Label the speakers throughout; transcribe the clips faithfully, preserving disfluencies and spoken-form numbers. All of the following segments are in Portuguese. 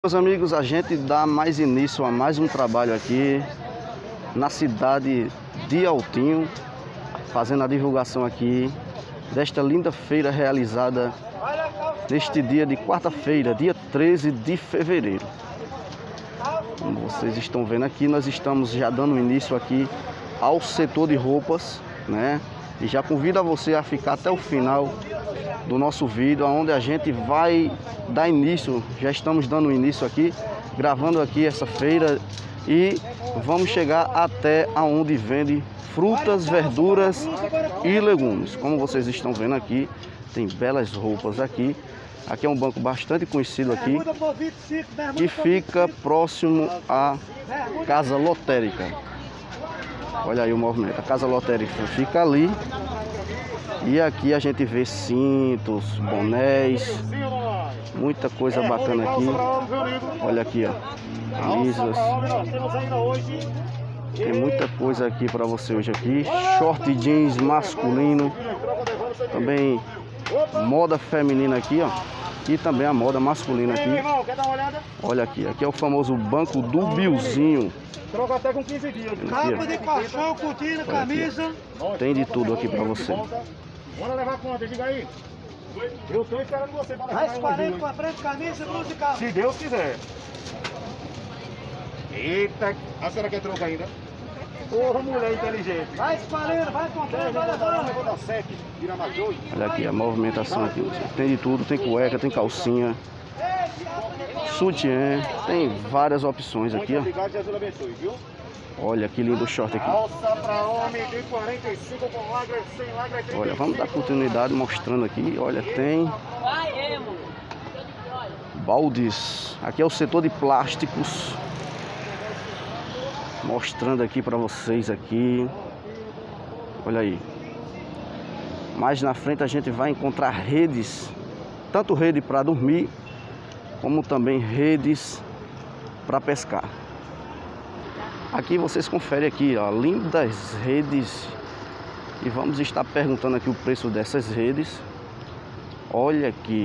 Speaker 1: Meus amigos, a gente dá mais início a mais um trabalho aqui na cidade de Altinho, fazendo a divulgação aqui desta linda feira realizada neste dia de quarta-feira, dia treze de fevereiro. Como vocês estão vendo aqui, nós estamos já dando início aqui ao setor de roupas, né? E já convido a você a ficar até o final do nosso vídeo, onde a gente vai dar início, já estamos dando início aqui, gravando aqui essa feira e vamos chegar até aonde vende frutas, verduras e legumes. Como vocês estão vendo aqui, tem belas roupas aqui. Aqui é um banco bastante conhecido aqui, que fica próximo à Casa Lotérica. Olha aí o movimento, a Casa Lotérica fica ali. E aqui a gente vê cintos, bonés, muita coisa bacana aqui. Olha aqui, ó, camisas. Tem muita coisa aqui para você hoje aqui. Short jeans masculino, também moda feminina aqui, ó. E também a moda masculina aqui. Olha aqui, aqui é o famoso banco do Biozinho.
Speaker 2: Troca até com quinze dias. Capa de cachorro, cortina, camisa.
Speaker 1: Tem de tudo aqui para você.
Speaker 2: Bora levar conta, diga aí. Eu tô esperando você para levar. quarenta com a frente, camisa, blusa e calça. Se Deus quiser. Eita, a senhora quer troca ainda? Porra, mulher inteligente. Vai espalhando, vai comprando, vai levando. Vou dar sete, vira mais dois.
Speaker 1: Olha aqui a movimentação aqui. Tem de tudo, tem cueca, tem calcinha, sutiã, tem várias opções aqui, ó.
Speaker 2: Jesus abençoe, viu?
Speaker 1: Olha que lindo short aqui.
Speaker 2: Calça para homem de quarenta e cinco com lagra, sem lagra.
Speaker 1: Olha, vamos dar continuidade mostrando aqui. Olha, tem baldes. Aqui é o setor de plásticos. Mostrando aqui para vocês aqui. Olha aí. Mais na frente a gente vai encontrar redes, tanto rede para dormir, como também redes para pescar. Aqui vocês conferem aqui, ó, lindas redes. E vamos estar perguntando aqui o preço dessas redes. Olha aqui.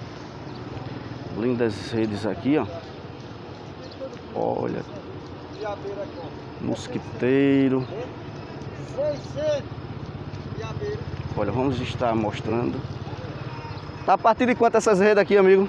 Speaker 1: Lindas redes aqui, ó. Olha. Mosquiteiro. Olha, vamos estar mostrando. Tá a partir de quanto essas redes aqui, amigo?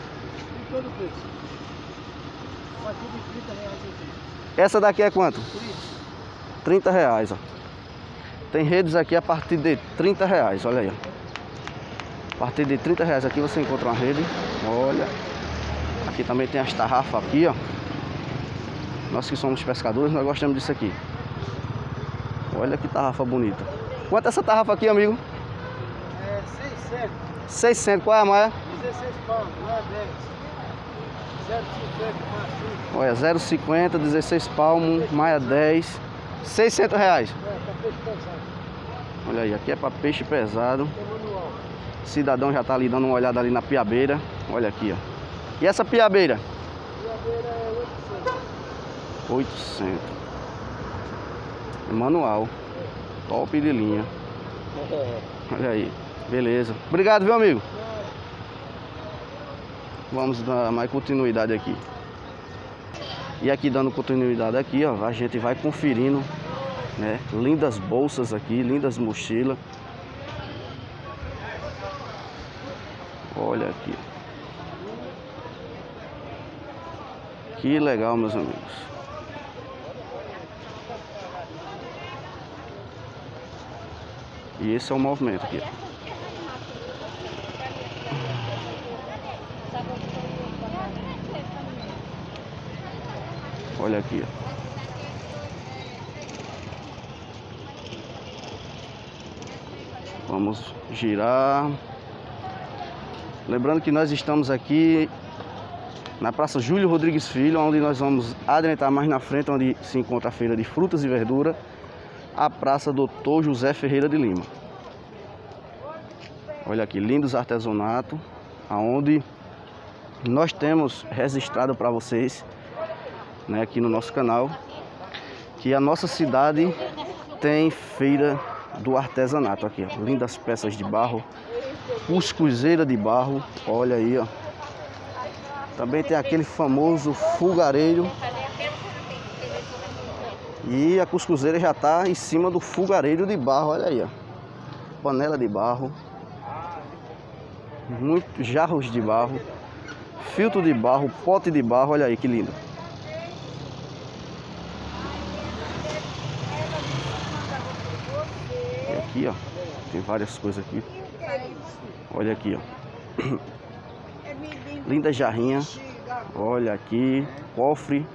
Speaker 1: Essa daqui é quanto? trinta reais, ó. Tem redes aqui a partir de trinta reais, olha aí, ó. A partir de trinta reais aqui você encontra uma rede. Olha. Aqui também tem as tarrafas aqui, ó. Nós que somos pescadores, nós gostamos disso aqui. Olha que tarrafa bonita. Quanto é essa tarrafa aqui, amigo?
Speaker 2: É seiscentos.
Speaker 1: seiscentos, qual é a maia?
Speaker 2: dezesseis palmos, não é dez. zero vírgula cinquenta, macio.
Speaker 1: Olha, zero vírgula cinquenta, dezesseis palmos, maia dez. seiscentos reais.
Speaker 2: É, pra peixe pesado.
Speaker 1: Olha aí, aqui é para peixe pesado. O cidadão já tá ali dando uma olhada ali na piabeira. Olha aqui, ó. E essa piabeira?
Speaker 2: Piabeira é oitocentos.
Speaker 1: oitocentos. Manual. Top de linha. Olha aí. Beleza. Obrigado, viu, amigo? Vamos dar mais continuidade aqui. E aqui dando continuidade aqui, ó, a gente vai conferindo, né? Lindas bolsas aqui, lindas mochilas. Olha aqui. Que legal, meus amigos. E esse é o movimento aqui. Olha aqui, ó. Vamos girar. Lembrando que nós estamos aqui na Praça Júlio Rodrigues Filho, onde nós vamos adentrar mais na frente, onde se encontra a feira de frutas e verdura, a Praça doutor José Ferreira de Lima. Olha aqui, lindos artesanatos, aonde nós temos registrado para vocês, né, aqui no nosso canal, que a nossa cidade tem feira do artesanato aqui, ó. Lindas peças de barro, cuscuzeira de barro, olha aí, ó. Também tem aquele famoso fogareiro. E a cuscuzeira já está em cima do fogareiro de barro, olha aí, ó. Panela de barro. Muitos jarros de barro. Filtro de barro, pote de barro, olha aí que lindo. E aqui, ó, tem várias coisas aqui. Olha aqui, ó. Linda jarrinha. Olha aqui, cofre.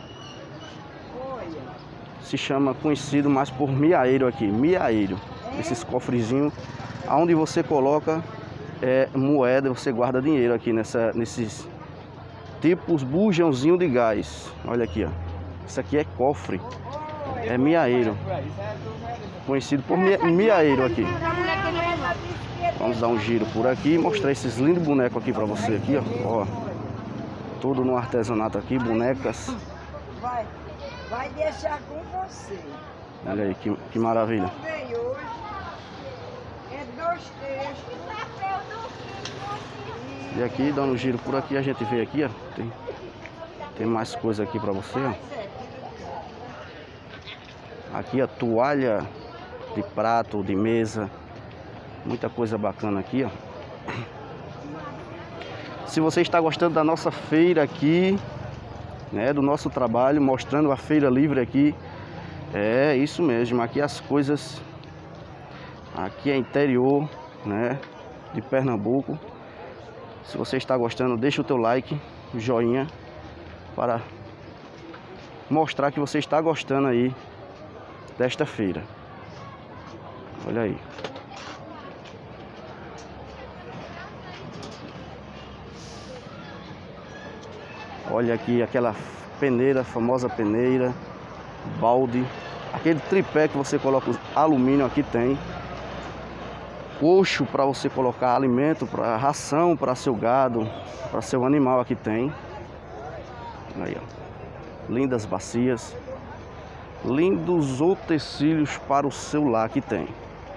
Speaker 1: Se chama, conhecido mais por miaeiro aqui, miaeiro. Esses cofrezinhos, aonde você coloca é, moeda, você guarda dinheiro aqui nessa, nesses tipos bujãozinho de gás. Olha aqui, ó. Isso aqui é cofre, é miaeiro, conhecido por miaeiro aqui. Vamos dar um giro por aqui e mostrar esses lindos bonecos aqui pra você aqui, ó. Ó, tudo no artesanato aqui, bonecas.
Speaker 3: Vai, vai deixar com você.
Speaker 1: Olha aí, que, que maravilha.
Speaker 3: É dois textos.
Speaker 1: E aqui, dando um giro por aqui, a gente vê aqui, ó. Tem, tem mais coisa aqui pra você, ó. Aqui a toalha de prato, de mesa. Muita coisa bacana aqui, ó. Se você está gostando da nossa feira aqui, né, do nosso trabalho, mostrando a feira livre aqui, é isso mesmo. Aqui as coisas, aqui é interior, né, de Pernambuco. Se você está gostando, deixa o teu like, o joinha, para mostrar que você está gostando aí desta feira. Olha aí. Olha aqui aquela peneira, famosa peneira, balde, aquele tripé que você coloca alumínio aqui tem. Coxo para você colocar alimento, para ração para seu gado, para seu animal aqui tem. Aí, ó. Lindas bacias. Lindos utensílios para o seu lar que tem.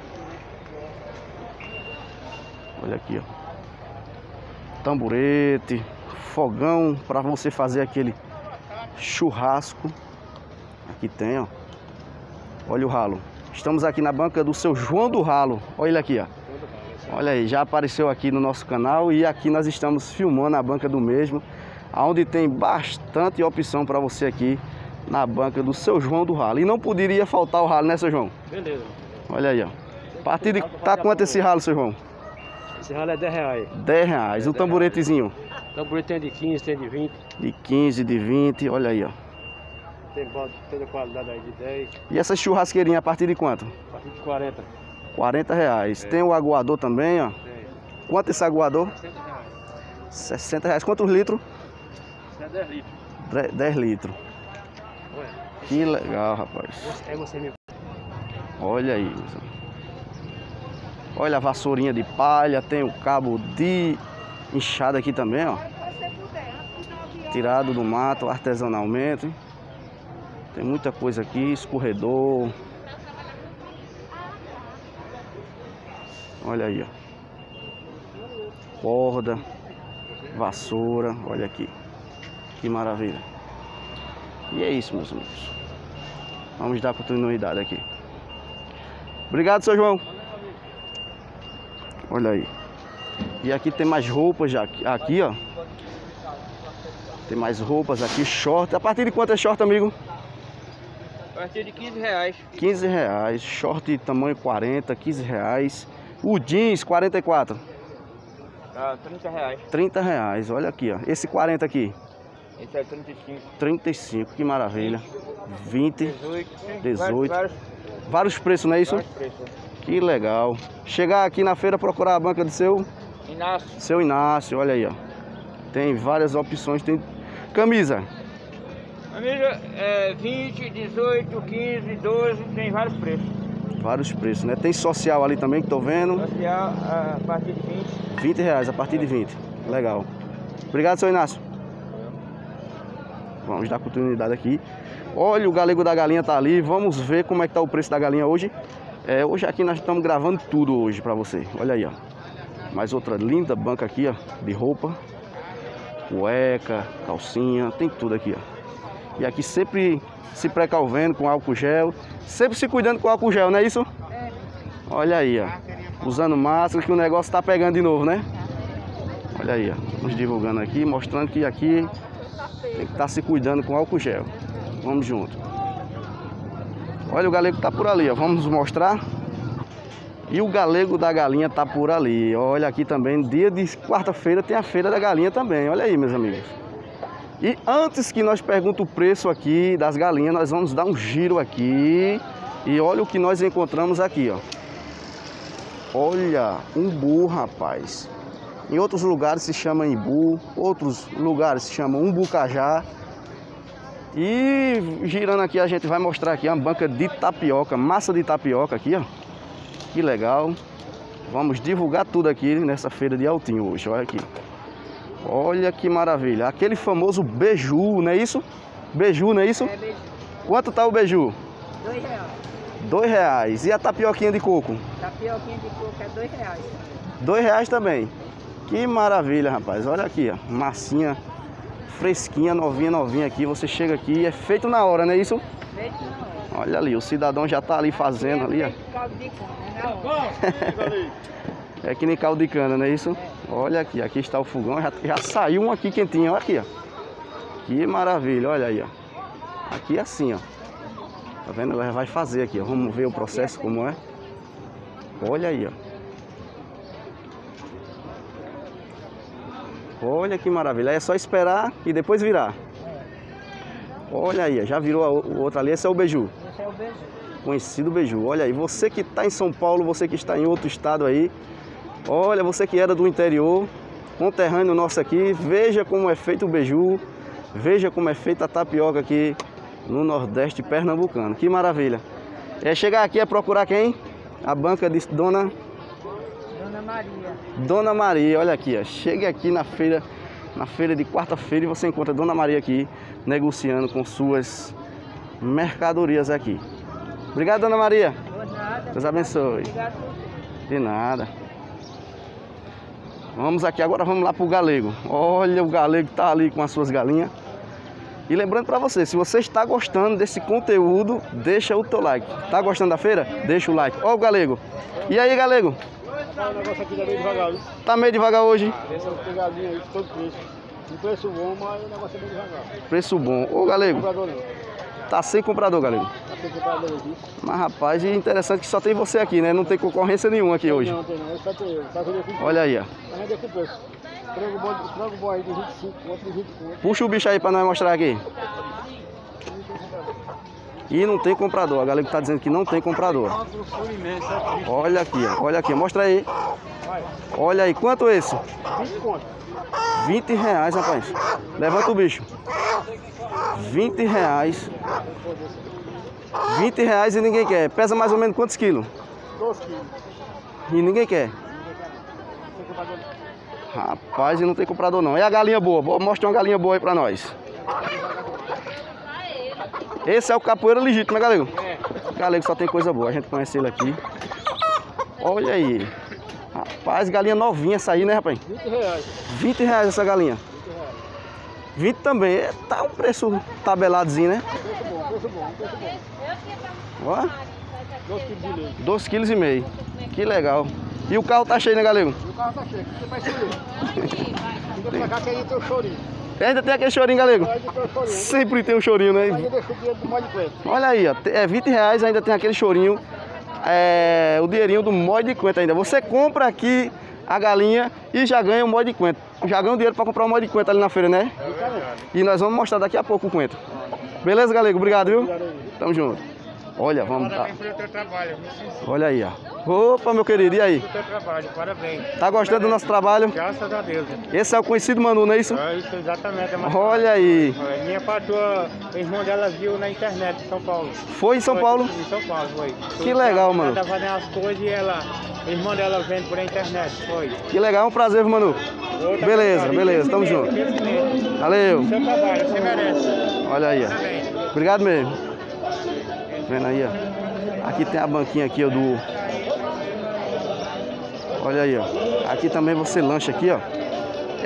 Speaker 1: Olha aqui, ó. Tamborete, fogão para você fazer aquele churrasco. Aqui tem, ó. Olha o ralo. Estamos aqui na banca do seu João do Ralo. Olha ele aqui, ó. Olha aí, já apareceu aqui no nosso canal e aqui nós estamos filmando a banca do mesmo, onde tem bastante opção para você aqui na banca do seu João do Ralo. E não poderia faltar o ralo, né, seu João?
Speaker 4: Beleza.
Speaker 1: Olha aí, ó. A partir de... Tá quanto esse ralo, seu João?
Speaker 4: Esse ralo é dez reais.
Speaker 1: dez reais. O tamboretezinho?
Speaker 4: O tamborete tem de quinze, tem de vinte.
Speaker 1: De quinze, de vinte, olha aí, ó.
Speaker 4: Tem bode de toda qualidade aí de dez.
Speaker 1: E essa churrasqueirinha a partir de quanto?
Speaker 4: A partir de quarenta.
Speaker 1: quarenta reais.
Speaker 4: É.
Speaker 1: Tem o aguador também, ó.
Speaker 4: Tem.
Speaker 1: Quanto esse aguador?
Speaker 4: sessenta reais.
Speaker 1: sessenta reais. Quantos litros?
Speaker 4: Isso é dez litros.
Speaker 1: dez litros.
Speaker 4: Ué.
Speaker 1: Que legal, rapaz.
Speaker 4: É você mesmo.
Speaker 1: Olha aí. Olha a vassourinha de palha. Tem o cabo de enxada aqui também, ó. Tirado do mato artesanalmente. Tem muita coisa aqui. Escorredor. Olha aí, ó. Corda, vassoura, olha aqui. Que maravilha. E é isso, meus amigos. Vamos dar continuidade aqui. Obrigado, seu João. Olha aí. E aqui tem mais roupas já. Aqui, ó. Tem mais roupas aqui, short. A partir de quanto é short, amigo?
Speaker 4: A partir de quinze reais.
Speaker 1: quinze reais. Short tamanho quarenta, quinze reais. O jeans, quarenta e quatro.
Speaker 4: Ah, trinta reais.
Speaker 1: trinta reais, olha aqui, ó. Esse quarenta aqui.
Speaker 4: Esse é trinta e cinco.
Speaker 1: trinta e cinco, que maravilha. vinte,
Speaker 4: dezoito.
Speaker 1: dezoito.
Speaker 4: Vários,
Speaker 1: Vários preços, não é isso?
Speaker 4: vários preços.
Speaker 1: Que legal. Chegar aqui na feira, procurar a banca do seu...
Speaker 4: Inácio.
Speaker 1: Seu Inácio, olha aí, ó. Tem várias opções. Tem camisa.
Speaker 4: Amiga, é vinte, dezoito, quinze, doze, tem vários preços.
Speaker 1: Vários preços, né? Tem social ali também que tô vendo.
Speaker 4: Social a partir de vinte.
Speaker 1: vinte reais, a partir de vinte. Legal. Obrigado, seu Inácio. Vamos dar continuidade aqui. Olha, o galego da galinha tá ali. Vamos ver como é que tá o preço da galinha hoje. É, hoje aqui nós estamos gravando tudo hoje pra você. Olha aí, ó. Mais outra linda banca aqui, ó, de roupa. cueca, calcinha, tem tudo aqui, ó. E aqui sempre se precavendo com álcool gel, sempre se cuidando com álcool gel, não é isso? Olha aí, ó. Usando máscara que o negócio tá pegando de novo, né? Olha aí, ó. Nos divulgando aqui, mostrando que aqui tem que estar se cuidando com álcool gel. Vamos junto. Olha, o galego tá por ali, ó. Vamos mostrar. E o galego da galinha tá por ali. Olha aqui também, dia de quarta-feira tem a feira da galinha também. Olha aí, meus amigos. E antes que nós perguntemos o preço aqui das galinhas, nós vamos dar um giro aqui. E olha o que nós encontramos aqui, ó. Olha, umbu, rapaz. Em outros lugares se chama imbu, outros lugares se chama umbucajá. E girando aqui a gente vai mostrar aqui uma banca de tapioca, massa de tapioca aqui, ó. Que legal. Vamos divulgar tudo aqui nessa feira de Altinho hoje, olha aqui. Olha que maravilha. Aquele famoso beiju, não é isso? Beiju, não é isso?
Speaker 3: É, beiju.
Speaker 1: Quanto tá o beiju?
Speaker 3: Dois reais.
Speaker 1: Dois reais. E a tapioquinha de coco?
Speaker 3: Tapioquinha de coco é dois reais.
Speaker 1: Dois reais também. Que maravilha, rapaz. Olha aqui, ó. Massinha fresquinha, novinha, novinha aqui. Você chega aqui e é feito na hora, não é isso?
Speaker 3: Feito não.
Speaker 1: Olha ali, o cidadão já tá ali fazendo ali, ó.
Speaker 3: Caldo de cana, né?
Speaker 1: É que nem caldo de cana, não é isso? Olha aqui, aqui está o fogão. Já, já saiu um aqui quentinho, olha aqui, ó. Que maravilha, olha aí, ó. Aqui é assim, ó. Tá vendo? Ela vai fazer aqui, ó. Vamos ver o processo como é. Olha aí, ó. Olha que maravilha. Aí é só esperar e depois virar. Olha aí, ó. Já virou a- o outro ali. Esse é o beiju.
Speaker 3: Esse é o beiju.
Speaker 1: Conhecido beiju. Olha aí, você que está em São Paulo, você que está em outro estado aí. Olha, você que era do interior, conterrâneo nosso aqui. Veja como é feito o beiju. Veja como é feita a tapioca aqui no Nordeste pernambucano. Que maravilha. É chegar aqui é procurar quem? A banca de Dona...
Speaker 3: Dona Maria.
Speaker 1: Dona Maria, olha aqui, ó. Chegue aqui na feira, na feira de quarta-feira e você encontra a Dona Maria aqui negociando com suas mercadorias aqui. Obrigado, Dona Maria.
Speaker 3: Por nada.
Speaker 1: Deus abençoe.
Speaker 3: Obrigado por tudo.
Speaker 1: De nada. Vamos aqui agora, vamos lá pro galego. Olha, o galego tá ali com as suas galinhas. E lembrando para você, se você está gostando desse conteúdo, deixa o teu like. Tá gostando da feira? Deixa o like. Ó o galego. E aí, galego?
Speaker 2: O negócio aqui tá meio devagar, viu?
Speaker 1: Tá meio devagar hoje?
Speaker 2: Esse é o pegadinho aí de todo preço. Um preço bom, mas o negócio é meio devagar.
Speaker 1: Preço bom. Ô, galego,
Speaker 2: Comprador não.
Speaker 1: tá sem comprador, galego.
Speaker 2: Tá sem comprador aqui.
Speaker 1: Mas, rapaz, e interessante que só tem você aqui, né? Não tem concorrência nenhuma aqui hoje.
Speaker 2: Não, tem não. Esse só tem eu. Só vender com preço.
Speaker 1: Olha aí, ó.
Speaker 2: Tá vendendo com preço. Frango bom, frango bom aí de vinte e cinco, outro de vinte e cinco.
Speaker 1: Puxa o bicho aí pra nós mostrar aqui. E não tem comprador. A galera tá dizendo que não tem comprador. Olha aqui, ó. Olha aqui. Mostra aí. Olha aí. Quanto esse?
Speaker 2: vinte conto.
Speaker 1: vinte reais, rapaz. Levanta o bicho. vinte reais. vinte reais e ninguém quer. Pesa mais ou menos quantos quilos?
Speaker 2: doze quilos.
Speaker 1: E ninguém quer.
Speaker 2: Sem comprador não.
Speaker 1: Rapaz, e não tem comprador não. E a galinha boa? Boa, mostra uma galinha boa aí pra nós. Esse é o capoeira legítimo, né, galego? Galego só tem coisa boa, a gente conhece ele aqui. Olha aí. Rapaz, galinha novinha essa aí, né, rapaz?
Speaker 2: vinte reais.
Speaker 1: vinte reais essa galinha.
Speaker 2: vinte reais.
Speaker 1: vinte também. É, tá um preço tabeladozinho, né?
Speaker 2: Preço bom, preço bom, preço bom.
Speaker 1: Ó,
Speaker 2: doze quilos de leite.
Speaker 1: dois quilos e meio. Que legal. E o carro tá cheio, né, galego?
Speaker 2: E o carro tá cheio. Você vai escolher. Fica pra cá que aí tem o chorinho.
Speaker 1: Ainda tem aquele chorinho, galego?
Speaker 2: Aí tem o chorinho.
Speaker 1: Sempre tem um chorinho, né?
Speaker 2: Aí eu deixo o dinheiro do molho de coentro.
Speaker 1: Olha aí, ó, é vinte reais, ainda tem aquele chorinho, é, o dinheirinho do molho de coentro ainda. Você compra aqui a galinha e já ganha o molho de coentro. Já ganha o dinheiro para comprar o molho de coentro ali na feira, né? E nós vamos mostrar daqui a pouco o coentro. Beleza, galego? Obrigado, viu? Tamo junto. Olha, vamos lá.
Speaker 4: Parabéns pelo teu trabalho.
Speaker 1: Olha aí, ó. Opa, meu querido, e aí?
Speaker 4: Pelo teu trabalho, parabéns.
Speaker 1: Tá gostando do nosso trabalho?
Speaker 4: Graças a Deus.
Speaker 1: Esse é o conhecido Manu, não é isso?
Speaker 4: É isso, exatamente. É uma-
Speaker 1: Olha aí.
Speaker 4: É, minha patroa, o irmão dela viu na internet em São Paulo.
Speaker 1: Foi em São
Speaker 4: Foi,
Speaker 1: Paulo?
Speaker 4: Em São Paulo, foi.
Speaker 1: Que legal, mano.
Speaker 4: Ela tá fazendo as coisas e ela, o irmão dela vende por internet, foi.
Speaker 1: Que legal, é um prazer, viu, Manu?
Speaker 4: Outra
Speaker 1: Beleza,
Speaker 4: coisa,
Speaker 1: beleza, tamo junto.
Speaker 4: crescimento.
Speaker 1: Valeu.
Speaker 4: Seu trabalho, você merece.
Speaker 1: Olha aí, ó.
Speaker 4: Parabéns.
Speaker 1: Obrigado mesmo. Vendo aí, ó. Aqui tem a banquinha aqui, ó, do... Olha aí, ó. Aqui também você lancha aqui, ó.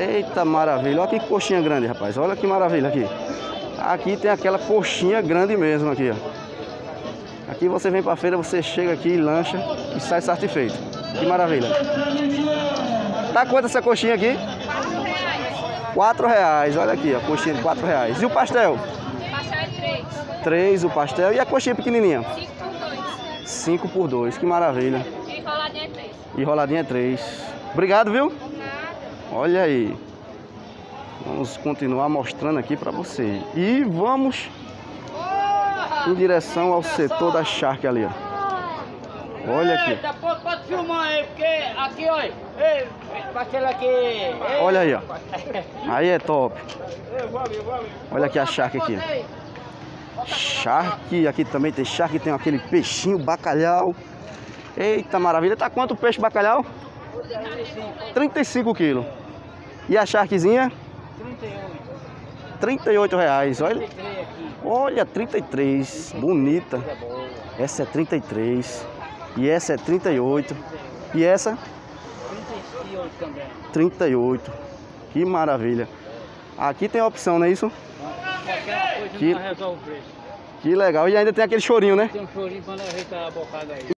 Speaker 1: Eita maravilha, olha que coxinha grande, rapaz. Olha que maravilha aqui. Aqui tem aquela coxinha grande mesmo aqui, ó. Aqui você vem pra feira, você chega aqui, lancha e sai satisfeito. Que maravilha. Tá quanto essa coxinha aqui?
Speaker 5: Quatro reais.
Speaker 1: Quatro reais, olha aqui, a coxinha de quatro reais. E o pastel?
Speaker 5: O pastel é três.
Speaker 1: Três o pastel. E a coxinha pequenininha?
Speaker 5: Cinco por dois.
Speaker 1: Cinco por dois, que maravilha.
Speaker 5: E enroladinha é três.
Speaker 1: Enroladinha é três. Obrigado, viu? Olha aí. Vamos continuar mostrando aqui pra você. E vamos em direção ao setor da charque ali, ó. Olha aqui.
Speaker 4: Eita, pode, pode filmar aí, porque aqui, olha. Ei, pastel aqui. Ei.
Speaker 1: Olha aí, ó. Aí é top. Olha aqui a charque aqui. Charque, aqui também tem charque, tem aquele peixinho, bacalhau. Eita maravilha. Tá quanto o peixe bacalhau? trinta e cinco quilos. E a charquezinha? trinta e oito reais, olha. Olha, trinta e três. Bonita. Essa é trinta e três. E essa é trinta e oito. E essa? trinta e oito. Que maravilha. Aqui tem a opção, não é isso? Que, que legal. E ainda tem aquele chorinho, né?
Speaker 4: Tem um chorinho para ajeitar a bocada aí.